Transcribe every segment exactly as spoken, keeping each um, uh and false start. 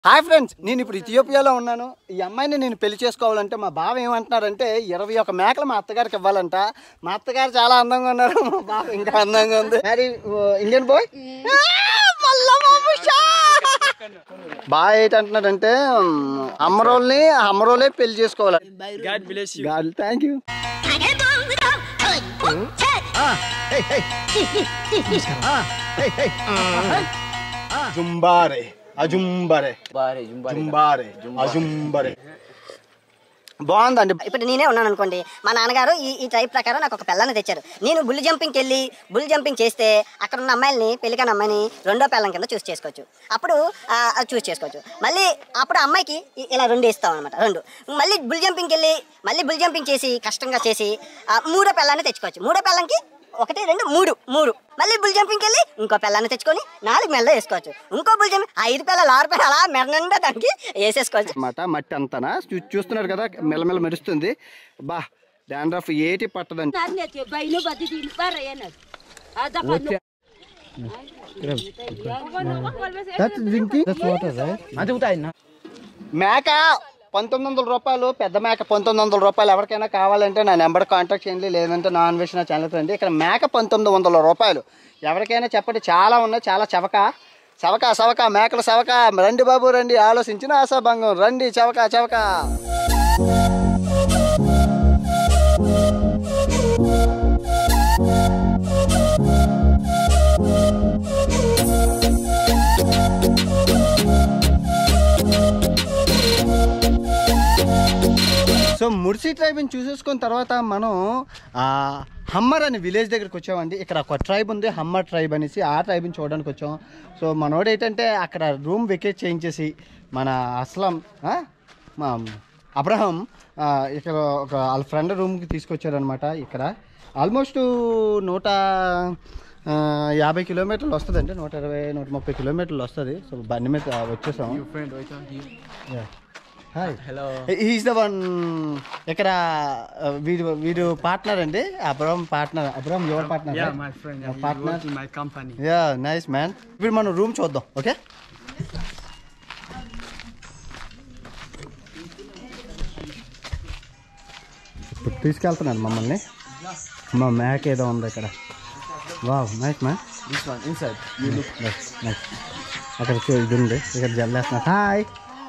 Hi friends, నేను ఇప్పుడు ఇథియోపియాలో ఉన్నాను. ఈ అమ్మాయిని నేను పెళ్లి చేసుకోవాలంటే మా బావ ఏమంటున్నారంటే ఇరవై ఒక మేకలు మా అత్తగారికి ఇవ్వాలంట. మా అత్తగారు చాలా అందంగా ఉన్నారు, మా బావ ఇంకా అందంగా ఉంది. మరి ఇండియన్ బాయ్ బాగా ఏంటంటున్నాడంటే అమ్మరోల్ని అమ్మరోలే పెళ్లి చేసుకోవాలి. Thank you. జుంబారే అజుంబరే జుంబారే అజుంబరే బాగుందండి. ఇప్పుడు నేనే ఉన్నాను అనుకోండి, మా నాన్నగారు ఈ ఈ టైప్ ప్రకారం నాకు ఒక పిల్లని తెచ్చారు. నేను బుల్ జంపింగ్కి వెళ్ళి బుల్ జంపింగ్ చేస్తే అక్కడ ఉన్న అమ్మాయిల్ని పెళ్లికని అమ్మాయిని రెండో పిల్లం కింద చూస్ చేసుకోవచ్చు. అప్పుడు చూస్ చేసుకోవచ్చు. మళ్ళీ అప్పుడు అమ్మాయికి ఇలా రెండు ఇస్తాం అనమాట. రెండు మళ్ళీ బుల్ జంపింగ్కి వెళ్ళి మళ్ళీ బుల్ జంపింగ్ చేసి కష్టంగా చేసి మూడో పిల్లాన్ని తెచ్చుకోవచ్చు. మూడో పిల్లంకి ఒకటి రెండు మూడు మూడు మళ్ళీ బుల్ జంపింగ్కి వెళ్ళి ఇంకో పిల్లాన్ని తెచ్చుకొని నాలుగు మెల్ల వేసుకోవచ్చు. ఇంకో బుల్ జంపింగ్ ఐదు పిల్లలు ఆరు పిల్లలు అలా మెరనండా దానికి వేసేసుకోవచ్చు అన్నమాట. మట్టి అంతానా చూస్తున్నారు కదా, మెల్లమెల్ల మెరుస్తుంది. బా డాండ్రఫ్ ఏటి పట్టదండి. మేక పంతొమ్మిది వందల రూపాయలు, పెద్ద మేక పంతొమ్మిది వందల రూపాయలు. ఎవరికైనా కావాలంటే నా నెంబర్ కాంటాక్ట్ చేయండి, లేదంటే నాన్ వెజ్ నా ఛానల్ రండి. ఇక్కడ మేక పంతొమ్మిది వందల రూపాయలు. ఎవరికైనా చెప్పండి, చాలా ఉన్నాయి, చాలా చవక చవక చవక మేకలు చవక. రండి బాబు రండి, ఆలోచించిన ఆశాభంగం. రండి చవక చవక. సో ముర్సి ట్రైబ్ని చూసేసుకున్న తర్వాత మనం హమ్మర్ అనే విలేజ్ దగ్గరికి వచ్చామండి. ఇక్కడ ఒక ట్రైబ్ ఉంది, హమ్మర్ ట్రైబ్ అనేసి. ఆ ట్రైబ్ని చూడడానికి వచ్చాం. సో మనోడు ఏంటంటే అక్కడ రూమ్ వెకేట్ చేయించేసి మన అస్లాం మా అబ్రహం ఇక్కడ ఒక వాళ్ళ ఫ్రెండ్ రూమ్కి తీసుకొచ్చారనమాట. ఇక్కడ ఆల్మోస్ట్ నూట యాభై కిలోమీటర్లు వస్తుందండి, నూట ఇరవై నూట ముప్పై కిలోమీటర్లు వస్తుంది. సో బండి మీద వచ్చేసాం. Hi, hello. Is the one ఇక్కడ వీడు వీడు పార్ట్నర్ అండి, Abraham partner. Abraham your partner? Yeah, my friend. Yeah, partner. in my company. Yeah nice man. ఇప్పుడు మనం రూమ్ చూద్దాం. ఓకే, ఇప్పుడు తీసుకెళ్తున్నాను మమ్మల్ని. మా మ్యాక్ ఏదో ఉంది ఇక్కడ. Wow nice man. This one inside. You look. Nice nice. అక్కడ ఇది ఉంది, ఇక్కడ జల్లేస్తున్నా. Hi,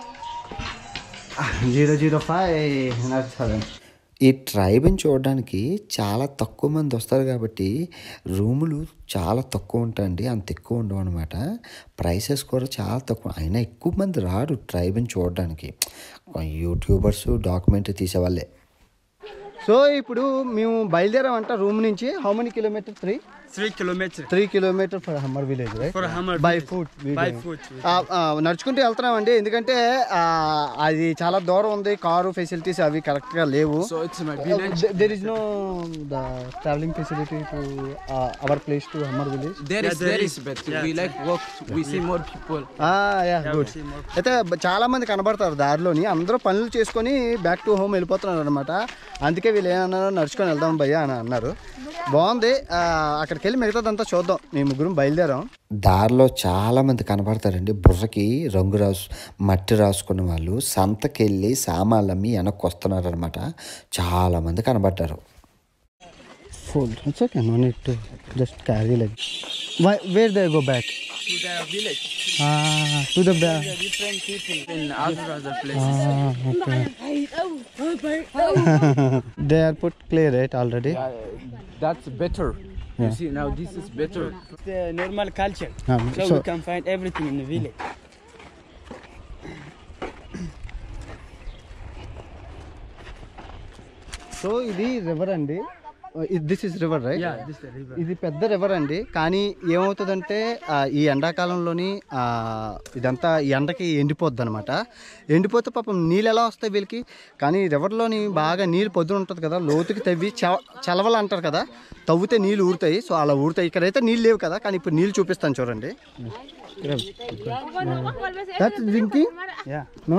zero zero five seven. ఈ ట్రైబ్ని చూడడానికి చాలా తక్కువ మంది వస్తారు కాబట్టి రూములు చాలా తక్కువ ఉంటాయండి, అంత ఎక్కువ ఉండవు అనమాట. ప్రైసెస్ కూడా చాలా తక్కువ. అయినా ఎక్కువ మంది రారు ట్రైబ్ని చూడడానికి, యూట్యూబర్స్ డాక్యుమెంటరీ తీసేవాళ్ళే. సో ఇప్పుడు మేము బయలుదేరామంట రూమ్ నుంచి. How many kilometer? Three Three kilometers. Three kilometer for Hammer village, right? For Hammer by village. Foot. By foot. నడుచుకుంటూ వెళ్తున్నామండి, ఎందుకంటే అది చాలా దూరం ఉంది, కారు ఫెసిలిటీస్ అవి కరెక్ట్గా లేవు. So it's my village. There is no the travelling facility to our place to Hammer village. There Yeah, is, there there is. is, but Yeah, we it's like walk. We see more people. Yeah Yeah, good. we see more. అయితే చాలా మంది కనబడతారు దారిలోని, అందరూ పనులు చేసుకొని back to home వెళ్ళిపోతున్నారు అనమాట. అందుకే వీళ్ళు ఏమన్నారు, నడుచుకొని వెళ్దాం భయ్యా అని అన్నారు. బాగుంది. అక్కడికి వెళ్ళి మిగతాదంతా చూద్దాం. మేము ముగ్గురం బయలుదేరాం. దారిలో చాలా మంది కనపడతారండి, బుర్రకి రంగు రాసు మట్టి రాసుకున్న వాళ్ళు. సంతకెళ్ళి సామాన్లు అమ్మి వెనక్కి వస్తున్నారు అనమాట. చాలా మంది కనబడ్డారు. Full. It's okay. No need to just carry like. Why? Where they go back? To the village. Ah, to the back. There are different people in other other places. Ah, okay. They are put clay, right, already? Uh, that's better. Yeah. You see, now this is better. It's the normal culture. Um, so, so- we can find everything in the village. So ఇది river అండి. This is river, right? Yeah, this is the river. ఇది పెద్ద river అండి. కానీ ఏమవుతుందంటే ఈ ఎండాకాలంలోని ఇదంతా ఈ ఎండకి ఎండిపోద్ది అనమాట. ఎండిపోతే పాపం నీళ్ళు ఎలా వస్తాయి వీళ్ళకి. కానీ రివర్లోని బాగా నీళ్ళు పొద్దున ఉంటుంది కదా, లోతుకి తవ్వి చ చలవలు అంటారు కదా, తవ్వితే నీళ్ళు ఊరుతాయి. సో అలా ఊరుతాయి. ఇక్కడైతే నీళ్ళు లేవు కదా, కానీ ఇప్పుడు నీళ్ళు చూపిస్తాను చూడండి. That's drinking? Yeah. No?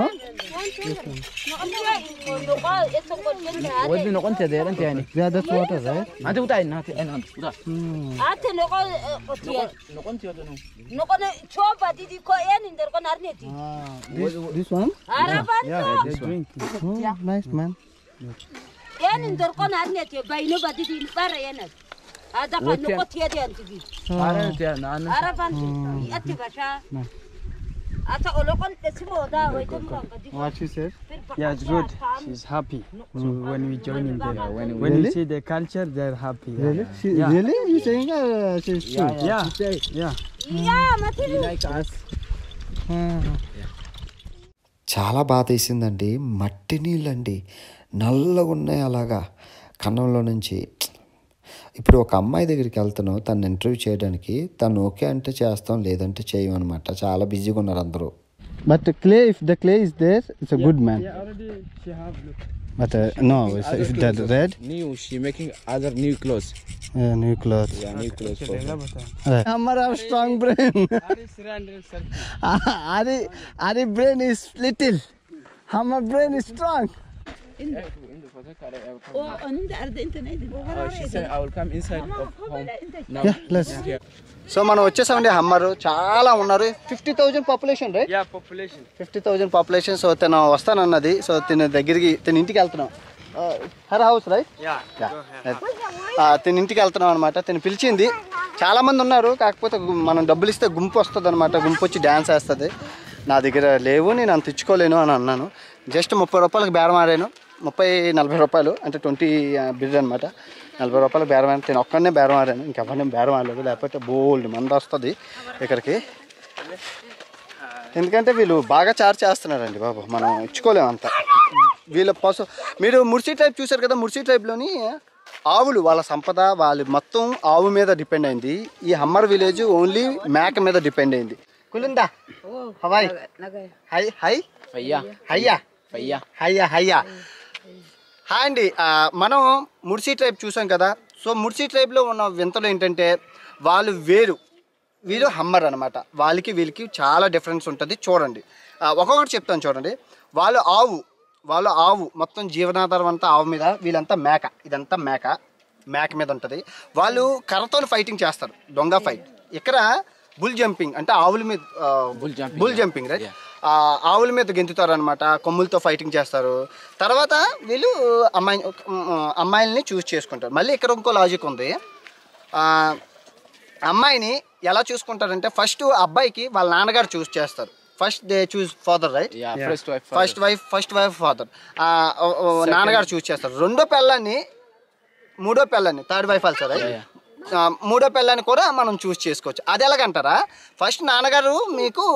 ودي نقول انت داير انت يعني Yeah, that's water, right? انت وتاي ناتي انا انت Ate noko kotiye. نقول انت يا Noko ne choba didi ko yani nder ko narneti. Ah, this, this one? Araban Yeah, to. they drink. Oh, nice, man. Yani nder ko narneti bayno ba didi bara yana. Ada ka noko tiye de antigi. انا انت انا انا Araban to. Ati basha. Ata olokon desimo da wai tum kan kadi. What she said? Yeah, it's good. She's happy. So when we join in there, when, when Really? we see the culture, they're happy. Yeah. Really? She, Yeah. Really? You saying uh, she's true? Yeah. Yeah. Ya matiri. like us Ah. చాలా బాధ వేసిందండి. మట్టి నీళ్ళండి, నల్లగా ఉన్నాయి అలాగా కన్నంలో నుంచి. ఇప్పుడు ఒక అమ్మాయి దగ్గరికి వెళ్తున్నాం తను ఇంటర్వ్యూ చేయడానికి. తను ఓకే అంటే చేస్తాం, లేదంటే చేయమన్నమాట. చాలా బిజీగా ఉన్నారు అందరూ. But the clay, if the clay is there, it's a good man. Yeah, already she have look. But uh, no, it's, Other it's clothes that also. red. new she making other new clothes Uh, new clothes. yeah new clothes for her. Uh, Hammer have strong brain. Ari, Ari brain is little. Hammer brain is strong. O onun da arda internet. Oh, she said I will come inside of home now. Yeah, let's. So మనం వచ్చేసామండి. Hammer చాలా ఉన్నారు. Fifty thousand population right? Yeah, population. Fifty thousand population. So తను వస్తానన్నది. So Tina దగ్గరికి Tina ఇంటికి వెళ్తున్నాం. Her house right? Yeah. Tina ఇంటికి వెళ్తున్నాం అనమాట. తిని పిలిచింది. చాలా మంది ఉన్నారు, కాకపోతే గు- మనం డబ్బులు ఇస్తే గుంపు వస్తుంది అనమాట. గుంపు వచ్చి డ్యాన్స్ వేస్తుంది. నా దగ్గర లేవు, నేను అంత ఇచ్చుకోలేను అని అన్నాను. జస్ట్ ముప్పై రూపాయలకు బేరం ఆడాను. ముప్పై నలభై రూపాయలు అంటే ట్వంటీ బిడ్ అనమాట. నలభై రూపాయలు బేరం ఆడి నేను ఒక్కడనే బేరం ఆడాను. ఇంకెవరిని బేరం ఆడలేదు, లేకపోతే బోల్డ్ మంది వస్తుంది ఇక్కడికి. ఎందుకంటే వీళ్ళు బాగా చార్జ్ చేస్తున్నారండి బాబు, మనం ఇచ్చుకోలేము అంత. వీళ్ళ పశు మీరు ముర్సి ట్రైబ్ చూశారు కదా. ముర్సి ట్రైబ్లోని ఆవులు వాళ్ళ సంపద, వాళ్ళు మొత్తం ఆవు మీద డిపెండ్ అయింది. ఈ హమ్మర్ విలేజ్ ఓన్లీ మేక మీద డిపెండ్ అయింది. కులుందా హవాయ్ హై హై ఫయ్యా హయ్యా ఫయ్యా హయ్యా హయ్యా హాయ్ అండి. ఆ, మనం ముర్సి ట్రైబ్ చూసాం కదా. సో ముర్సి ట్రైబ్లో ఉన్న వింతలు ఏంటంటే వాళ్ళు వేరు, వీళ్ళు హమ్మర్ అనమాట. వాళ్ళకి వీళ్ళకి చాలా డిఫరెన్స్ ఉంటుంది. చూడండి, ఆ, ఒక్కొక్కటి చెప్తాను చూడండి. వాళ్ళు ఆవు వాళ్ళు ఆవు మొత్తం జీవనాధారం అంతా ఆవు మీద. వీళ్ళంతా మేక, ఇదంతా మేక మేక మీద ఉంటుంది. వాళ్ళు కర్రతో ఫైటింగ్ చేస్తారు, దొంగ ఫైట్. ఇక్కడ బుల్ జంపింగ్ అంటే ఆవుల మీద Bull jumping, bull yeah. Jumping right. ఆవుల మీద గెంతుతారు అనమాట. కొమ్ములతో ఫైటింగ్ చేస్తారు. తర్వాత వీళ్ళు అమ్మాయి అమ్మాయిల్ని చూస్ చేసుకుంటారు. మళ్ళీ ఇక్కడ ఇంకో లాజిక్ ఉంది. ఆ, అమ్మాయిని ఎలా చూసుకుంటారంటే ఫస్ట్ అబ్బాయికి వాళ్ళ నాన్నగారు చూస్ చేస్తారు. First they choose father right. yeah first wife father. First wife first wife father నాన్నగారు చూస్ చేస్తారు. రెండో పిల్లాన్ని మూడో పిల్లాన్ని థర్డ్ వైఫ్ ఆల్సో రైట్. మూడో పిల్లాన్ని కూడా మనం చూస్ చేసుకోవచ్చు. అది ఎలాగంటారా, ఫస్ట్ నాన్నగారు మీకు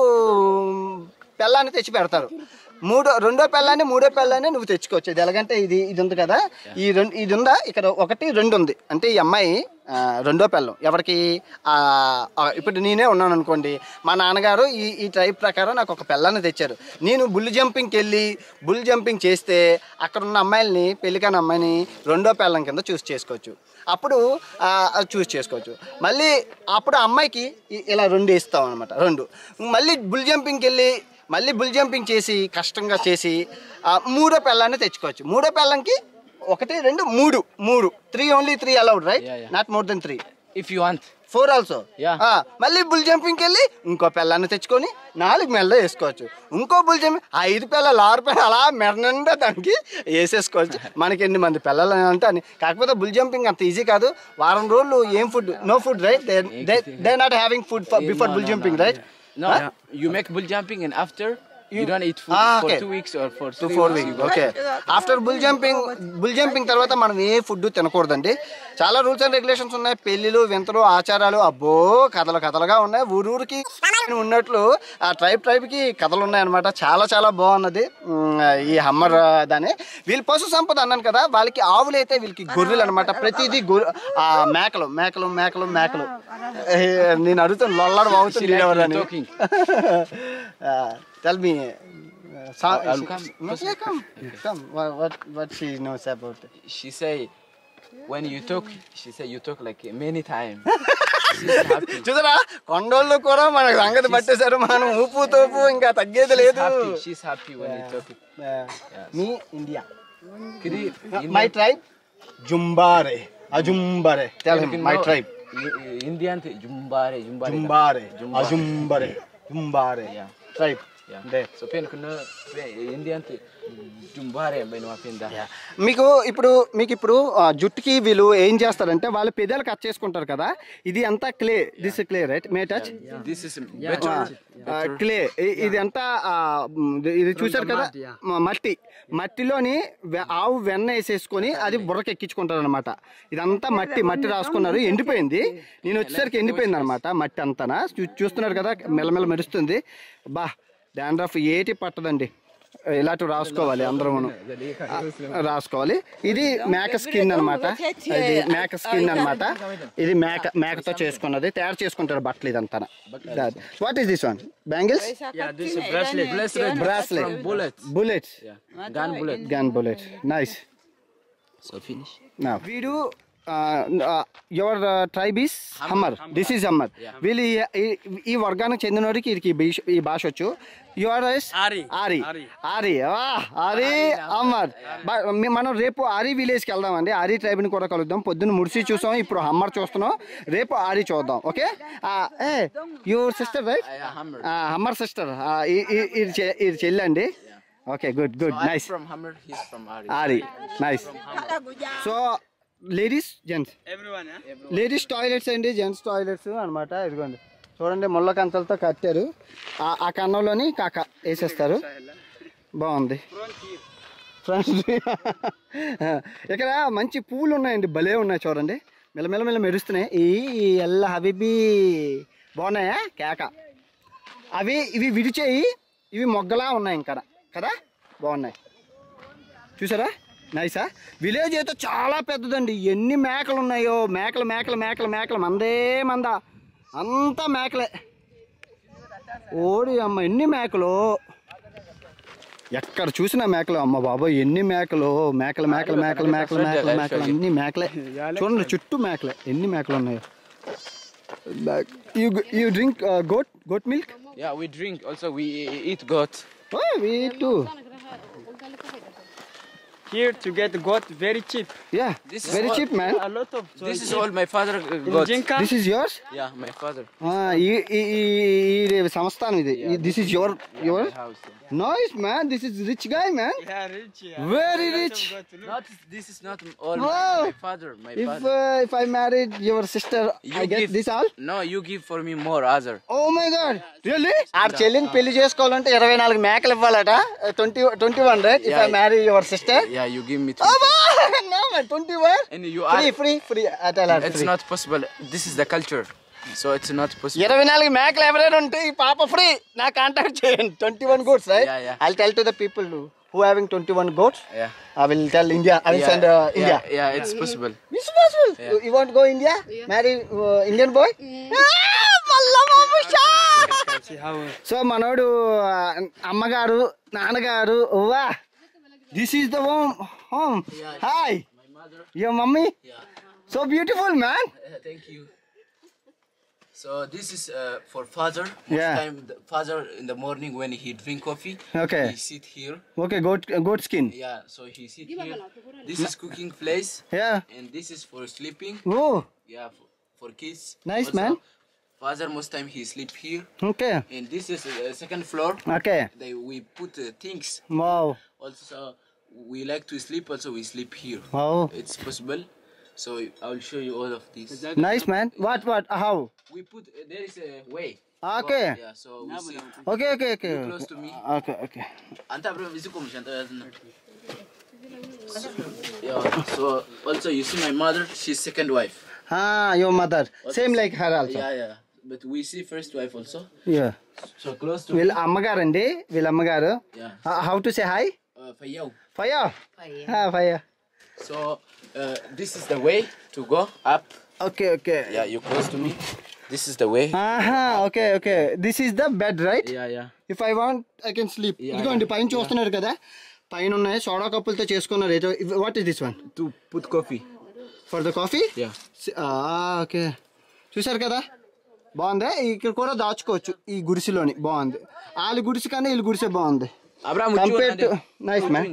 పిల్లాన్ని తెచ్చి పెడతారు. మూడో రెండో పిల్లాన్ని మూడో పిల్లాన్ని నువ్వు తెచ్చుకోవచ్చు. ఇది ఎలాగంటే ఇది ఇది ఉంది కదా, ఈ రెండు ఇది ఉందా ఇక్కడ ఒకటి రెండు ఉంది అంటే ఈ అమ్మాయి ఆ, రెండో పిల్లం ఎవరికి ఆ, ఆ, ఇప్పుడు నేనే ఉన్నాను అనుకోండి. మా నాన్నగారు ఈ ఈ ట్రైబ్ ప్రకారం నాకు ఒక పిల్లాన్ని తెచ్చారు. నేను బుల్ జంపింగ్కి వెళ్ళి బుల్ జంపింగ్ చేస్తే అక్కడ ఉన్న అమ్మాయిల్ని పెళ్ళికాని అమ్మాయిని రెండో పిల్లం కింద చూస్ చేసుకోవచ్చు. అప్పుడు చూస్ చేసుకోవచ్చు. మళ్ళీ అప్పుడు ఆ అమ్మాయికి ఇ- ఇలా రెండు ఇస్తాం అనమాట. రెండు మళ్ళీ బుల్ జంపింగ్కి వెళ్ళి మళ్ళీ బుల్ జంపింగ్ చేసి కష్టంగా చేసి ఆ, మూడో పిల్లాన్ని తెచ్చుకోవచ్చు. మూడో పిల్లంకి ఒకటి రెండు మూడు మూడు three only three allowed right, Yeah, yeah. Not more then three. if you want four also. Yeah. మళ్ళీ బుల్ జంపింగ్కి వెళ్ళి ఇంకో పిల్లాన్ని తెచ్చుకొని నాలుగు మెల్ల వేసుకోవచ్చు. ఇంకో బుల్ జంపింగ్ ఐదు పిల్లలు ఆరు పిల్లలు అలా మెరనండా దానికి వేసేసుకోవచ్చు. మనకి ఎన్ని మంది పిల్లలు అంటే అని. కాకపోతే బుల్ జంపింగ్ అంత ఈజీ కాదు. వారం రోజులు ఏం food, no food right. They they not having food before bull jumping right. no you make bull jumping and after you don't eat food Ah, for okay. two weeks or for two three four weeks. Week okay. After bull jumping bull jumping తర్వాత మనం ఏ food తినకూడదండి. చాలా rules and regulations ఉన్నాయి. పెళ్ళిళ్ళు వింతలు ఆచారాలు అబ్బో కథలు కథలుగా ఉన్నాయి. ఊరూరికి ఉన్నట్లు ఆ ట్రైబ్ ట్రైబ్కి కథలు ఉన్నాయన్నమాట. చాలా చాలా బాగున్నది ఉమ్, ఈ హమ్మర్ దాని. వీళ్ళు పశు సంపద అన్నాను కదా, వాళ్ళకి ఆవులు అయితే వీళ్ళకి గొర్రెలు అనమాట. ప్రతిదీ గొర్రె ఆ, మేకలు మేకలు మేకలు మేకలు ఏ, నేను అడుగుతాను లొల్లాడు బాగుతుంది ఎవరని. talking. Tell me. Uh, so, I'll she- come. No, yeah, come. Come. What, what what she knows about it? She say when you talk she say you talk like many times. చూసారా కొండోళ్ళు కూడా మన సంగతి పట్టేశారు. మనం ఊపు తోపు ఇంకా తగ్గేది లేదు. happy. She's happy when you talk it. మీ ఇండియా Kiri, మై ట్రైబ్ జుంబారే అజుంబరే tell him my tribe Indian th- Jumbare, Jumbare. జుంబారే అజుంబరే జుంబారే tribe Yeah. So pen kuna Indian th- Jumbare ben wapenda. మీకు ఇప్పుడు మీకు ఇప్పుడు ఆ, జుట్టుకి వీళ్ళు ఏం చేస్తారంటే వాళ్ళు పెదాలు కట్ చేసుకుంటారు కదా, ఇది అంతా clay, this clay right may touch This is better. Clay ఇది అంతా ఆ, ఇది చూసారు కదా మ- మట్టి మట్టిలోని వె- ఆవు వెన్న వేసేసుకొని అది బుర్రకి ఎక్కించుకుంటారు అనమాట. ఇదంతా మట్టి మట్టి రాసుకున్నారు, ఎండిపోయింది. నేను వచ్చేసరికి ఎండిపోయింది అనమాట మట్టి అంతానా. చూ- చూస్తున్నారు కదా మెల్లమెల్ల మెరుస్తుంది. బా డాండ్రఫ్ ఏటి పట్టదండి. ఇలాంటి రాసుకోవాలి అందరూ మనం రాసుకోవాలి. ఇది మేక స్కిన్ అనమాట, ఇది మేక స్కిన్ అనమాట. ఇది మేక మేకతో చేసుకున్నది, తయారు చేసుకుంటారు బట్టలు ఇదంతా. What is this one? Bangles, Yeah, this is bracelet. Bracelet. Bracelet, From bullets. Bullets, Yeah. Gun bullet. Gun bullet, nice. So finish. వీడు your tribe is Hammer, this is Hammer. వీళ్ళు ఈ- ఈ- ఈ వర్గానికి చెందినోడికి వీరికి ఈ- ఈ భాష వచ్చు. Your Ari. Ari aari aari hammer. బ- మీ- మనం రేపు ఆరి విలేజ్కి వెళ్దామండి. ఆరి ట్రైబ్ని కూడా కలుద్దాం. పొద్దున్న ముడిసి చూసాం, ఇప్పుడు హమ్మర్ చూస్తున్నాం, రేపు ఆరి చూద్దాం. ఓకే, ఏ your sister right? Yeah, hammer. Hammer sister, ఇది చెల్లండి. Okay, good good, I'm nice. from Hammer, he's from Ari. Ari, nice. So ladies gents, Everyone, yeah? Ladies toilets అండి, జెంట్స్ టాయిలెట్స్ అనమాట. ఇదిగోండి చూడండి, ముళ్ళ కంచలతో కట్టారు. ఆ- ఆ కన్నంలోని కాక వేసేస్తారు. బాగుంది. ఫ్రెండ్స్ ఇక్కడ మంచి పువ్వులు ఉన్నాయండి, భలే ఉన్నాయి చూడండి, మెల్లమెల్ల మెల్ల మెరుస్తున్నాయి. ఈ ఎల్ల హబీబీ బాగున్నాయా కేక. అవి ఇవి విడిచేయి, ఇవి మొగ్గలా ఉన్నాయి ఇంకా కదా, బాగున్నాయి చూసారా, నైసా. విలేజ్ అయితే చాలా పెద్దదండి, ఎన్ని మేకలు ఉన్నాయో, మేకలు మేకలు మేకలు మేకలు, మందే మంద, అంతా మేకలే. ఓడి అమ్మ ఎన్ని మేకలు, ఎక్కడ చూసినా మేకలు. అమ్మ బాబాయ్ ఎన్ని మేకలు, మేకలు మేకలు మేకలు మేకలు మేకలు మేకలు అన్ని మేకలే. చూడండి చుట్టూ మేకలే, ఎన్ని మేకలు ఉన్నాయో. You you drink goat goat milk? Yeah, we drink also, we eat goat. We to Here to get goat very cheap. యా This is very all- cheap man. A lot of. So This is cheap. all my father uh, In got. Jinka. This is yours? Yeah, my father. ఈ ఈ ఈ సంస్థానం ఇది, this is your your My house. Yeah. Nice man, this is rich guy man, Yeah, rich. Yeah. Very Lots rich. of goat. Look. Not this is not all Wow. my, my father. My if father. If I married your sister I get give, this all? No, you give for me more other. Oh my god, really? ఆ చెల్లిని పెళ్లి చేసుకోవాలంటే ఇరవై నాలుగు మేకలు ఇవ్వాలట. Twenty twenty one right? If I marry your sister Yeah, you give me. twenty. Twenty one And you free are. Free free It's not possible. This is the culture, so it's not possible. ఇరవై నాలుగు మేకలు ఎవరైనా ఉంటే ఈ పాప free, నా contact చేయండి. Twenty one goats right? Yeah, yeah. I tell to the people who having twenty one goats, Yeah. I will tell India, I will Yeah, send uh, India. Yeah, yeah, it's possible. It's possible. You, you want to go India? Marry uh, Indian boy? Ah, malla mamusha. See how. So మనోడు ఆ, అమ్మగారు నాన్నగారు, ఓవా this is the home home. Hi your mummy, so beautiful man. Thank you. So this is uh, for father. Most Yeah. time the father in the morning when he drink coffee, Okay. he sit here. Okay, goat goat skin. Yeah, so he sit here. This is cooking place, yeah, and this is for sleeping. Oh Yeah, for, for kids. Nice, Also, man. Father most time he sleep here, okay and this is uh, second floor. Okay, They we put uh, things. Wow Also we like to sleep. Also we sleep here. Wow, It's possible. So I will show you all of this. Nice man. What what how? We put uh, there is a way. Okay. Go- Yeah, so we see. Okay okay okay Close to me. Okay okay. Anta bro visuko mshanta yazna. Yeah. So also you see my mother, she's second wife. Your mother same like her also. Yeah, yeah. But we see first wife also. Yeah, So close to వీళ్ళ అమ్మగారండి, వీళ్ళ అమ్మగారు. Yeah. How to say hi? Uh, Fayao. ఫయా ఫయా. So uh, this is the way to go up. Okay okay. Yeah, you close to me. This is the way. ఆహా, okay okay. This is the bed right? Yeah, yeah. If I want I can sleep. Yeah, ఇదిగోండి పైన చూస్తున్నారు కదా, పైన ఉన్నాయి soda కప్పులతో చేసుకున్నారు. What is this one? To put coffee. For the coffee? Yeah. Okay. చూసారు కదా బాగుంది. ఇక్కడ కూడా దాచుకోవచ్చు ఈ గుడిసెలోని. బాగుంది. వాళ్ళ గుడిసె కన్నా వీళ్ళ గుడిసె బాగుంది. Compare to nice man.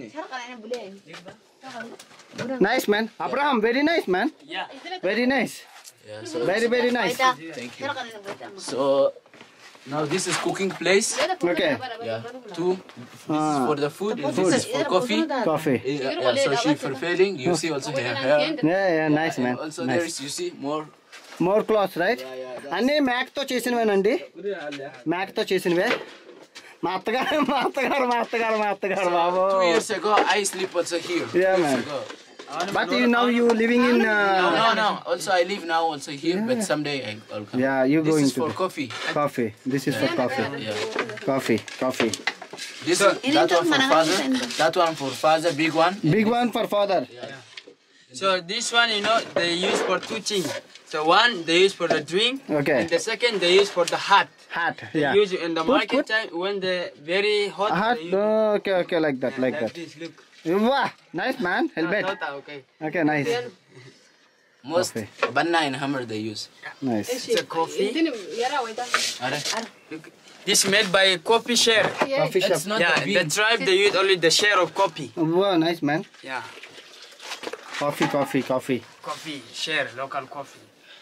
Nice man. Abraham very nice man. Very nice. Very very nice. Thank you. So now this is cooking place. Okay. Yeah. Two. This is for the food. And this is for coffee. Coffee. Yeah, yeah, so she preparing. You see also here. here. Yeah yeah nice man. Also there is you see more. More clothes right. అన్నీ మ్యాక్తో చేసినవేనండి. మ్యాక్తో చేసినవే. మా అత్తగారు మా అత్తగారు మా అత్తగారు మా అత్తగారు బాబు. Two years ago I sleep also here. Yeah man. But you now you living in. Uh, no no no. Also I live now also here, but someday I, I'll come. Yeah, you This going is to for the- coffee. Coffee. This is for coffee. Yeah. Coffee. Coffee. This is that one for father. That one for father, big one. Big one for father. So this one, you know, they use for two things. So one they use for the drink, Okay. and the second they use for the hot. Hat. They Yeah. use in the Put, market put. time when they very hot. Hat. they use Okay okay like that like like that. this. Look. Wow. Nice man. Helmet. Tota, okay. Okay nice. Most Coffee. banana in Hammer they use. Nice. It's a coffee. Are Look, this made by coffee share. Coffee shop. That's not Yeah, the the bean. tribe they use only the share of coffee. Wow nice man. Yeah, Coffee coffee coffee. coffee share, local coffee.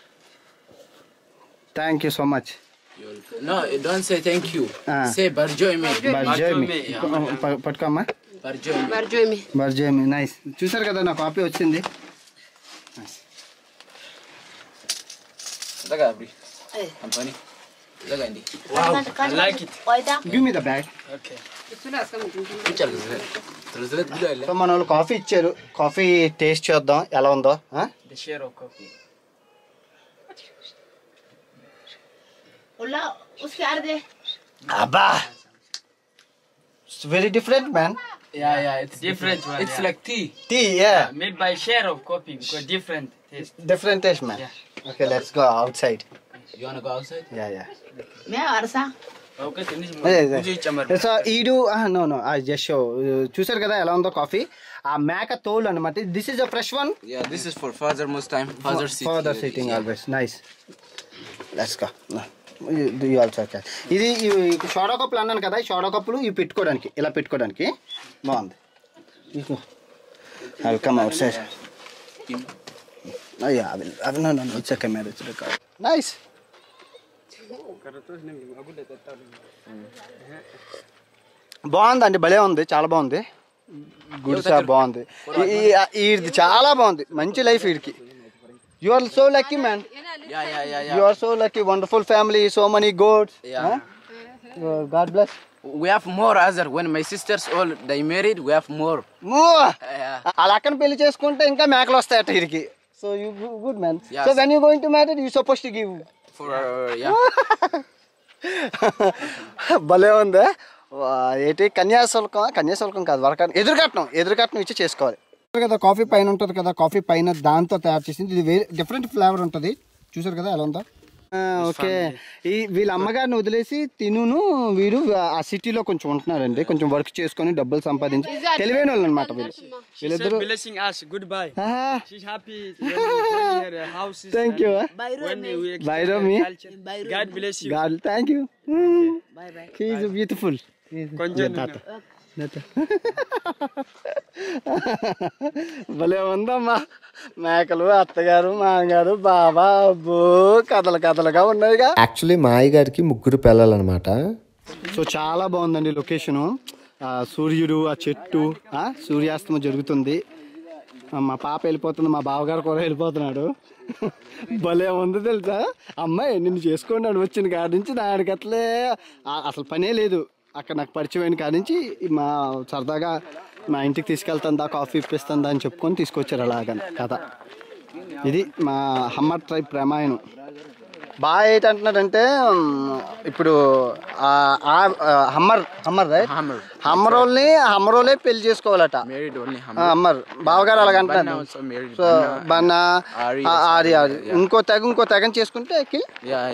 Thank you so much. No, don't say thank you. Ah. Say barjoy me. బర్జేమి Yeah. పట్టుకోమ్మా. Barjoy me. బర్జేమి nice. చూసారు కదా నా copy వచ్చింది. Daga abri. Company. Daga indi. Wow, I like it. Give me the bag. Okay. Pichal gazret. Gazret guda illa. So మన వాళ్ళు coffee ఇచ్చారు. కాఫీ టేస్ట్ చేద్దాం ఎలా ఉందో. The share of coffee. అబ్బా very different man. Yeah, yeah, it's Different one, It's yeah. like tea. Tea yeah Made by share of coffee because different taste. Different taste man. Okay let's go outside. You wanna go outside? Yeah yeah Okay, finish. అదే, అదే. Uji chamar. So ఈడు no no I just show. చూసారు కదా ఎలా ఉందో coffee. ఆ మేక తోలు అనమాట. This is a fresh one. Yeah, this is for father most time. Father sit. Father here. Sitting Yeah. Always nice. Let's go. You also can. ఇది soda కప్పులు అన్నాను కదా. ఈ షోడా కప్పులు ఇవి పెట్టుకోవడానికి ఇలా పెట్టుకోవడానికి బాగుంది. Welcome outside. అయ్యా అవి అవి నన్ను వచ్చాక మ్యారేజ్ రికార్డ్ నైస్. బాగుందండి భలే ఉంది చాలా బాగుంది. గుడిసా బాగుంది. ఇది చాలా బాగుంది. మంచి లైఫ్ వీడికి. You are so lucky man. Yeah, yeah, yeah, yeah. You are so lucky. Wonderful family. So many gods. Yeah. God bless. We have more other. When my sisters all they married, we have more. Yeah. అలా అక్కన పెళ్లి చేసుకుంటే ఇంకా మేకలు వస్తాయట వీరికి. So you good man. Yes. So when you going to marriage you suppose to give. For uh, yeah. భలే ఉంది. ఏంటి కన్యాశుల్కం కన్యాశుల్కం కాదు వరక ఎదురుకట్నం ఎదురుకట్నం ఇచ్చి చేసుకోవాలి కదా. కాఫీ పైన ఉంటుంది కదా. కాఫీ పైన దాంతో తయారు చేసింది. ఇది వేరే డిఫరెంట్ ఫ్లేవర్ ఉంటుంది. చూసారు కదా ఎలా ఉందో. ఓకే ఈ వీళ్ళ అమ్మగారిని వదిలేసి తినును వీరు ఆ సిటీలో కొంచెం ఉంటున్నారండి. కొంచెం వర్క్ చేసుకొని డబ్బులు సంపాదించి తెలివైన వాళ్ళు అనమాట వీళ్ళు. వీళ్ళిద్దరు Blessing us. Goodbye. She's happy. House is thank you. when we Bye, me. God bless you. God thank you. He is beautiful. భలే ఉందమ్మా. మేకలు అత్తగారు మామగారు బాబా అబ్బో కథలు కథలుగా ఉన్నాయిగా. యాక్చువల్లీ మా అయ్యగారికి ముగ్గురు పిల్లలన్నమాట. సో చాలా బాగుందండి లొకేషను. సూర్యుడు ఆ చెట్టు సూర్యాస్తమం జరుగుతుంది. మా పాప వెళ్ళిపోతుంది. మా బావగారు కూడా వెళ్ళిపోతున్నాడు. భలే ఉంది తెలుసా. అమ్మాయి నిన్ను చేసుకోండి వచ్చిన కాడి నుంచి దానికి అట్లే అసలు పనే లేదు. అక్కడ నాకు పరిచయం కాడి నుంచి మా సరదాగా మా ఇంటికి తీసుకెళ్తుందా కాఫీ ఇప్పిస్తుందా అని చెప్పుకొని తీసుకొచ్చారు అలాగని కథ. ఇది మా హమ్మర్ ట్రైబ్ ప్రమాయణం. బాగా ఏంటంటున్నారంటే ఇప్పుడు హమ్మర్ హమ్మర్ రైట్ హమ్మర్ వాళ్ళని హమ్మర్ వాళ్ళే పెళ్లి చేసుకోవాలట. హమ్మర్ బావగారు అలాగంటున్నారు. సో బన్నా ఆరి ఆరి ఇంకో తెగ ఇంకో తెగని చేసుకుంటే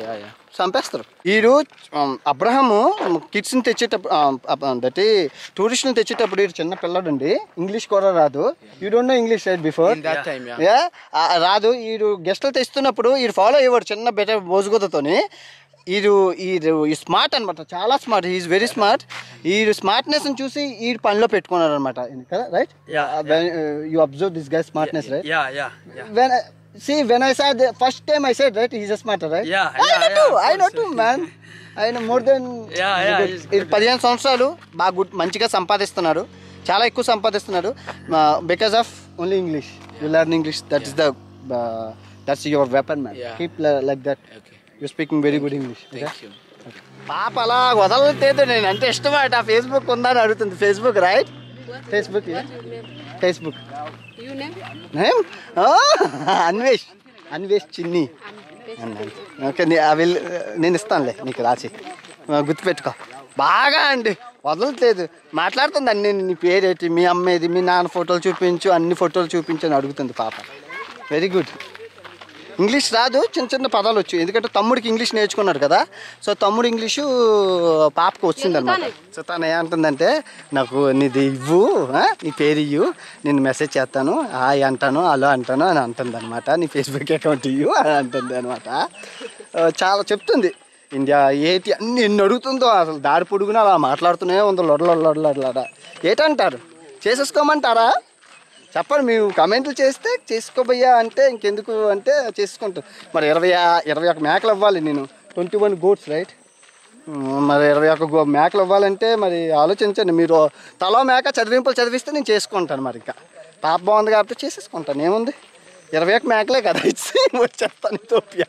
చంపేస్తారు. వీడు అబ్రహము కిడ్స్ని తెచ్చేటప్పుడు దట్ టూరిస్ట్ని తెచ్చేటప్పుడు వీడు చిన్న పిల్లడండి, ఇంగ్లీష్ కూడా రాదు. You don't know English right before రాదు. వీడు గెస్టులు తెస్తున్నప్పుడు వీడు ఫాలో అయ్యేవాడు చిన్న బెట మోజుగోతతోని. వీడు ఈ స్మార్ట్ అనమాట, చాలా స్మార్ట్, ఈజ్ వెరీ స్మార్ట్. ఈ స్మార్ట్నెస్ని చూసి ఈ పనిలో పెట్టుకున్నారు అనమాట కదా, right? You observe this guy smartness, right? When see when I saw the first time I said right he's a smarter, right? Yeah, I yeah, know yeah, too. I know course. too, man. I know more than Yeah, yeah, he's good. పదిహేను సంవత్సరాలు బాగా good మంచిగా సంపాదిస్తున్నాడు, చాలా ఎక్కువ సంపాదిస్తున్నాడు because of only English. You learn English, that is the that's your weapon, man. Keep like that. You speaking very good English. పాప అలా వదలలేదు, నేను అంటే ఇష్టమాట. ఫేస్బుక్ ఉందని అడుగుతుంది. Facebook, right? Facebook Facebook name Anvesh Anvesh Chinni. Okay, will నేను ఇస్తానులే నీకు రాసి, గుర్తుపెట్టుకో. బాగా అండి వదలట్లేదు, మాట్లాడుతుంది అన్ని. నీ పేరేంటి, మీ అమ్మేది, మీ నాన్న ఫోటోలు చూపించు, అన్ని ఫోటోలు చూపించు అని అడుగుతుంది పాప. Very good. ఇంగ్లీష్ రాదు, చిన్న చిన్న పదాలు వచ్చు, ఎందుకంటే తమ్ముడికి ఇంగ్లీష్ నేర్చుకున్నాడు కదా. సో తమ్ముడు ఇంగ్లీషు పాపకు వచ్చింది అనమాట. సో తను ఏమంటుందంటే, నాకు నీది ఇవ్వు, నీ పేరు ఇవ్వు, నేను మెసేజ్ చేస్తాను, హాయ్ అంటాను, హలో అంటాను అని అంటుంది అనమాట. నీ ఫేస్బుక్ అకౌంట్ ఇవ్వు అని అంటుంది అనమాట. చాలా చెప్తుంది. ఇండియా ఏటి అన్ని ఎన్ని అడుగుతుందో, అసలు దారి పొడుగున అలా మాట్లాడుతూనే ఉందో. లొడలొడలొడలొడ ఏటంటారు, చేసేసుకోమంటారా? చెప్పండి, మేము కమెంట్లు చేస్తే చేసుకోబోయా అంటే ఇంకెందుకు అంటే చేసుకుంటాం. మరి ఇరవై ఇరవై ఒక మేకలు ఇవ్వాలి నేను, ట్వంటీ వన్ గోట్స్, రైట్? మరి ఇరవై ఒక గో మేకలు ఇవ్వాలంటే మరి ఆలోచించండి మీరు. తలో మేక చదివింపులు చదివిస్తే నేను చేసుకుంటాను. మరి ఇంకా పాప బాగుంది కాబట్టి చేసేసుకుంటాను, ఏముంది. ఇరవై ఒక మేకలే కదా ఇచ్చి వచ్చేస్తాను ఇథియోపియా.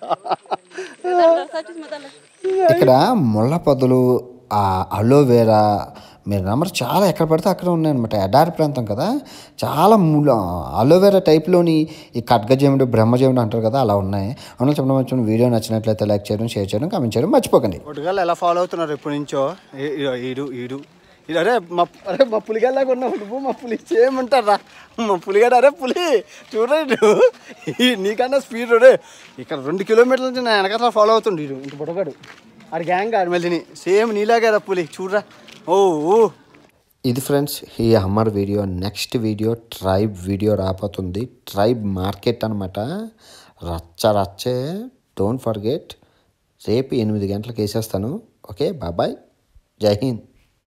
ఇక్కడ ముళ్ళ పొదలు, అలోవేరా, మీరు నెంబర్ చాలా ఎక్కడ పడితే అక్కడ ఉన్నాయన్నమాట. ఎడారి ప్రాంతం కదా, చాలా ముళ్ళ అలోవేరా టైప్లోని ఈ ఖడ్గజేముడు, బ్రహ్మజేముడు అంటారు కదా, అలా ఉన్నాయి. అవును చెప్పడం మంచి. వీడియో నచ్చినట్లయితే లైక్ చేయడం, షేర్ చేయడం, కామెంట్ చేయడం మర్చిపోకండి. పొట్టుగాళ్ళు ఎలా ఫాలో అవుతున్నారు ఎప్పటి నుంచో. ఈడు ఈడు ఇది అరే మా అరే మా పులిగాలాగా ఉన్నావు నువ్వు, మా పులి చేయమంటారా మా పులిగాడు. అరే పులి చూడండి, నీకన్నా స్పీడ్ రే. ఇక్కడ రెండు కిలోమీటర్ల నుంచి నా వెనకాల ఫాలో అవుతుండు వీడు, ఇంక పొట్టగాడు. ఆడు గ్యాంగ్ ఆడు మళ్ళీ సేమ్ నీలాగా పులి చూడరా. ఓ ఇది ఫ్రెండ్స్ ఈ Hamer video. Next video tribe video రాబోతుంది. ట్రైబ్ మార్కెట్ అనమాట. రచ్చ రచ్చే, డోంట్ ఫర్గెట్. రేపు ఎనిమిది గంటలకు వేసేస్తాను. ఓకే, బాయ్ బాయ్, జై హింద్.